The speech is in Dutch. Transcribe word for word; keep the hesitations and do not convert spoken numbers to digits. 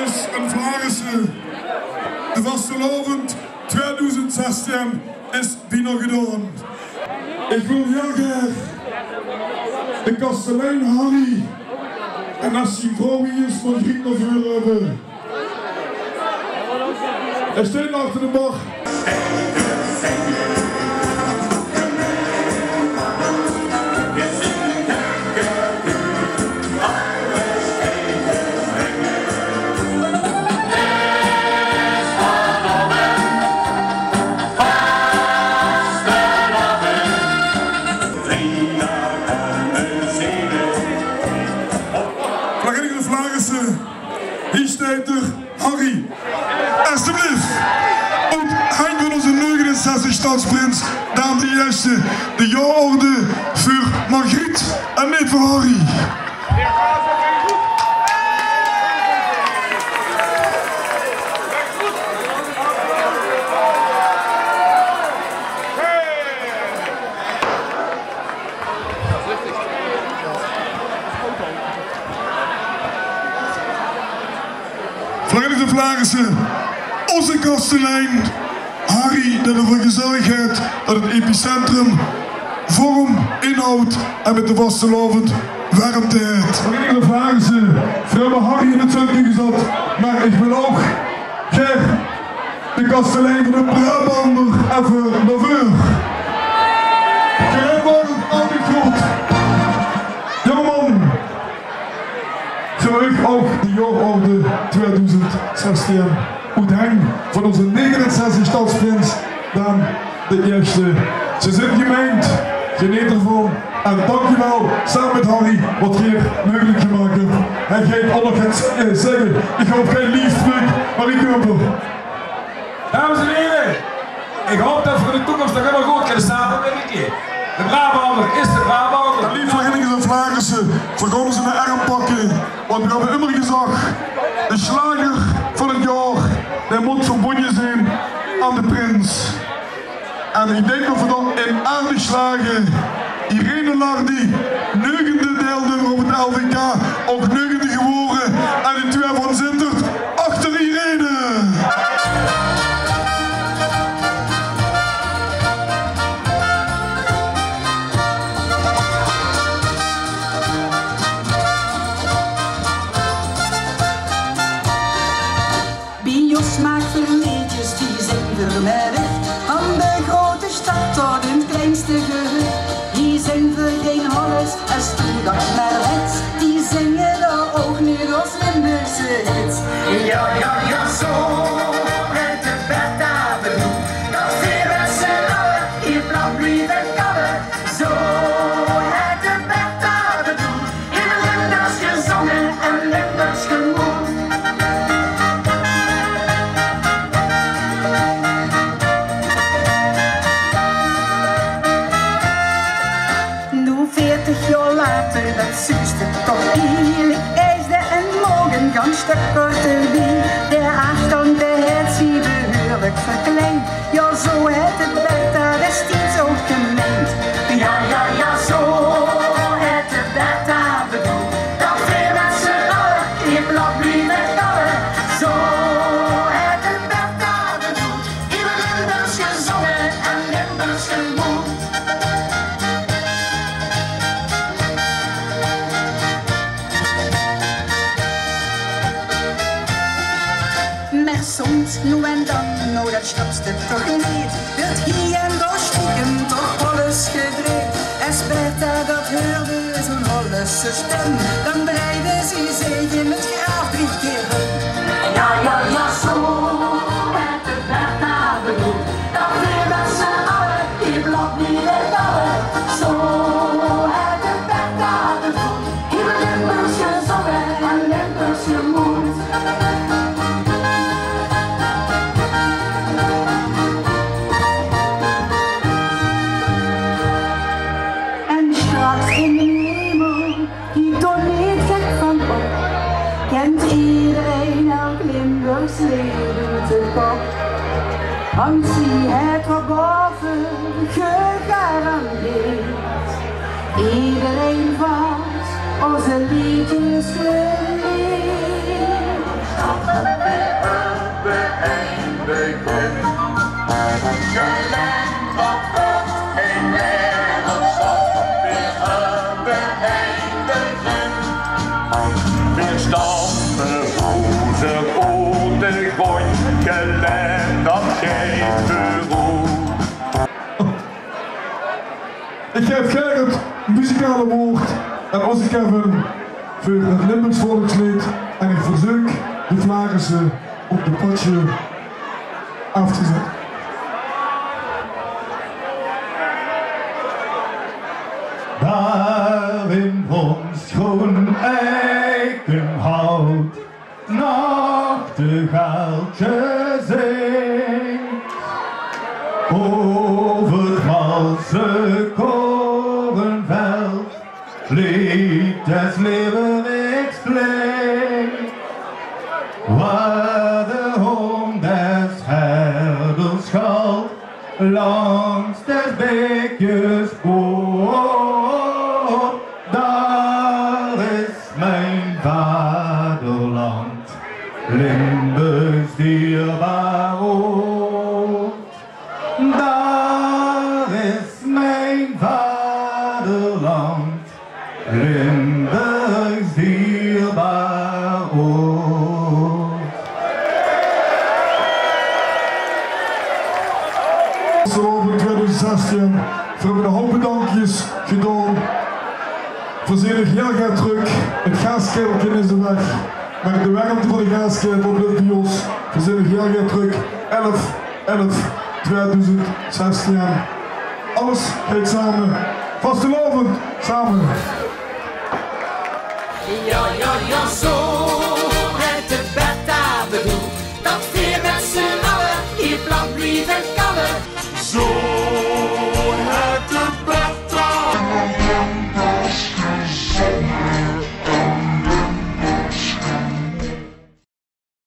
Dames en Vlarissen, de vastelovend tweeduizend zestien is bijna gedaan. Ik wil heel graag de kastelein Harry en als die vrouw hier is van Griek naar voren hebben. Hij staat achter de bar. Hier staat er Harry. Alsjeblieft. Und hij van onze negenenzestig stadsprins, dan de eerste, de jaarorde voor Margriet en niet voor Harry. Verenigde Vlarissen, onze kastelein Harry, dat ervoor gezorgd heeft dat het epicentrum vorm, inhoud en met de vastelovend warmte heeft. Verenigde Vlarissen, we hebben Harry in het centrum gezet, maar ik wil ook graag de kastelein van de Brabander even naar voren. Gerijnwagen altijd goed. Jongeman. Zo ik ook de jaarorde tweeduizend zestien uithang van onze negenenzestig stadsprins dan de eerste. Ze zijn gemeend, geniet ervan en dankjewel samen met Harry wat hier mogelijk gemaakt heeft. Hij gaat ook nog eens zeggen, ik hoop geen lief stuk, maar ik hoop er. Dames en heren, ik hoop dat voor de toekomst nog helemaal goed kunnen samenwerken. De Brabander is de Brabander. En lieve Verenigde Vlarissen, we gaan ze de arm pakken. Want we hebben immer gezegd, de slager van het jaar, die moet verbonden zijn aan de prins. En ik denk dat we dan in aardig slagen, Irene Lardy, negende deelnemer op het L V K, ook negende geworden. En de twee van Zintert achter Irene. Smaak voor liedjes die zijn vermerkt van de grote stad tot hun kleinste gehucht. Die zijn voor geen holles en stoeldag maar lets. Die zingen de ook nu als Limburgse hits. Ja, ja, ja, zo met de Bertha bedoel. Dat vier met z'n allen hier blauw blijven kallen. Zo met de Bertha bedoel. In Limburgs gezongen en Limburgs gemoed. Dat zuste toch eerlijk ijsde en morgen gaan stuk korter bij. De afstand de het zie behoorlijk verkleind. Ja, zo het het Bertha destijds ook gemeend. Ja, ja, ja, zo het het Bertha bedoel. Dat weer met z'n allen hier blad blijven kallen. Zo het het Bertha bedoel. In Limburgs gezongen en Limburgs gemoed. Soms, nu en dan, nou dat snapst het toch niet. Het hier en daar stiekem toch alles gedreven. En Bertha dat hoorde zo'n Hollese stem, dan breide ze zich in het graf drie keer om. Ja, ja, ja, zo met de Bertha bedoel. Dat weer met z'n allen, die blad niet in allen. Zo met de Bertha bedoel. Hier Limburgs gezongen en Limburgs gemoed. In de hemel, die toch niet gek van op, kent iedereen elk Limburgs leven te kop. Want zie het wat boven, gegarandeerd. Iedereen vast onze liedjes geleerd. Gelend dat wordt geen wereldstad, weer hebben eindigen. Weer stammen roze rode gooi, gelend dat geeft beroep. Ik geef Gerrit een muzikale woord en als ik Kevin voor het Limburgs volkslied en ik verzoek de Vlaagse op de potje af te zetten. Daar in ons groen eikenhout nachtegaaltje zingt over het malse korenveld, lied des leeuweriks klinkt, waar de hoon des herders schalt langs des beekjes poort. Daar is mijn vaderland, Limburgs dierbaar oord. Daar is mijn vaderland, Limburgs dierbaar oord. Zo in twintig zestien hebben we een hoop bedankjes gedaan. We zien nog heel graag terug. Het gaasketeltje is de weg. Maar de warmte van de gaasketel blijft bij ons. We zien nog heel graag terug. elf elf tweeduizend zestien. Alles gaat samen. Vastelavond samen. Ja, ja, ja, zo.